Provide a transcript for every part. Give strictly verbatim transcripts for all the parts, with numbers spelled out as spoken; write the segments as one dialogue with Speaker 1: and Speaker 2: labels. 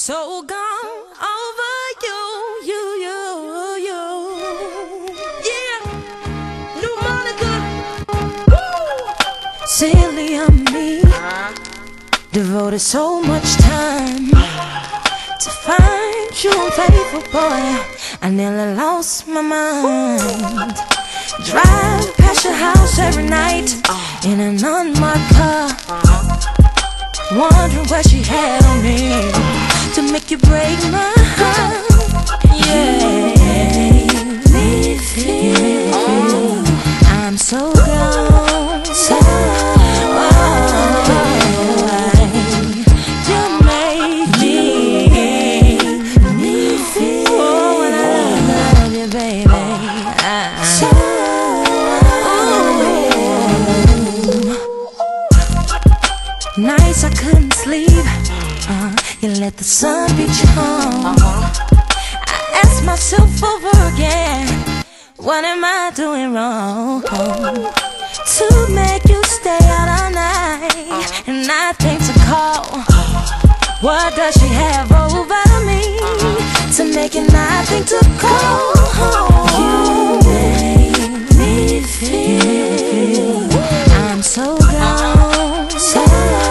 Speaker 1: So gone over you, you, you, you. Yeah, new Monica. Woo! Silly of me, devoted so much time to find you unfaithful, boy. I nearly lost my mind. Drive past your house every night in an unmarked car, wondering what she had on me to make you break my heart. Yeah, me feel I'm so gone, so oh, you make me me feel. Oh, when I love you, baby, I'm so. Nights I couldn't sleep, uh, you let the sun beat you home. I ask myself over again, what am I doing wrong to make you stay out all night and not think to call? What does she have over me to make you not think to call? You make me feel I'm so gone, so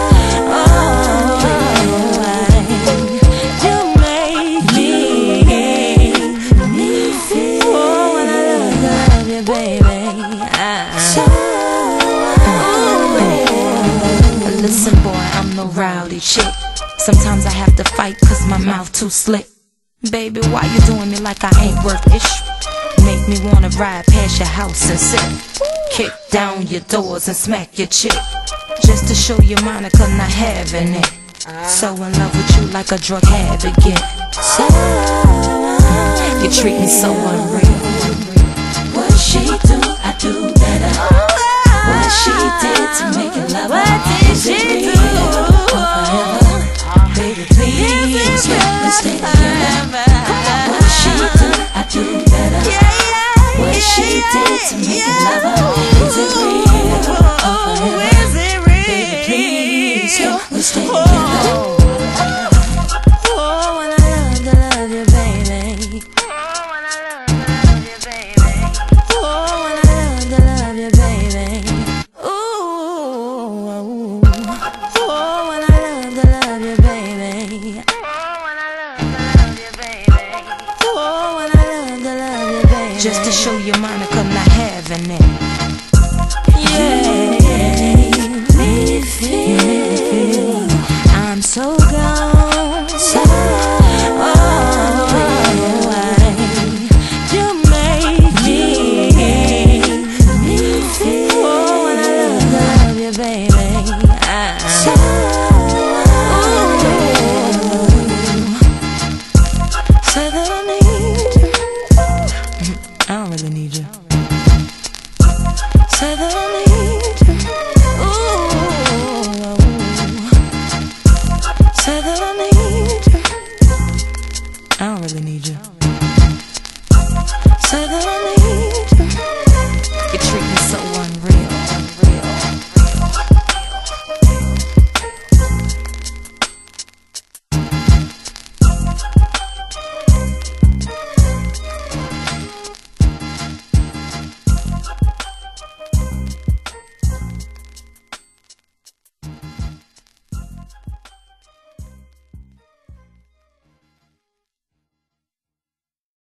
Speaker 1: listen, boy, I'm no rowdy chick. Sometimes I have to fight cause my mouth too slick. Baby, why you doing me like I ain't worth it? Make me wanna ride past your house and sit, kick down your doors and smack your chick, just to show you Monica not having it. So in love with you like a drug habit get. So you treat me so unreal. What she do, I do better. What she did to make it love her, what did she do? Baby, please, let's stay together. What she do, I do better. What she did to make it love her, is it real or forever? Baby, please, let's stay together. Oh, when I love to love you, baby. Oh, when I love to love you, baby. Oh, when I love to love you, baby. Just to show you Monica not having it. Yeah, me feel I'm so gone, so oh, you make me me feel. Oh, when I love, love you, baby, I'm so. Say that I need you. I don't really need you. Say that I need you. Ooh. Say that I need you. I don't really need you. Say that I need you.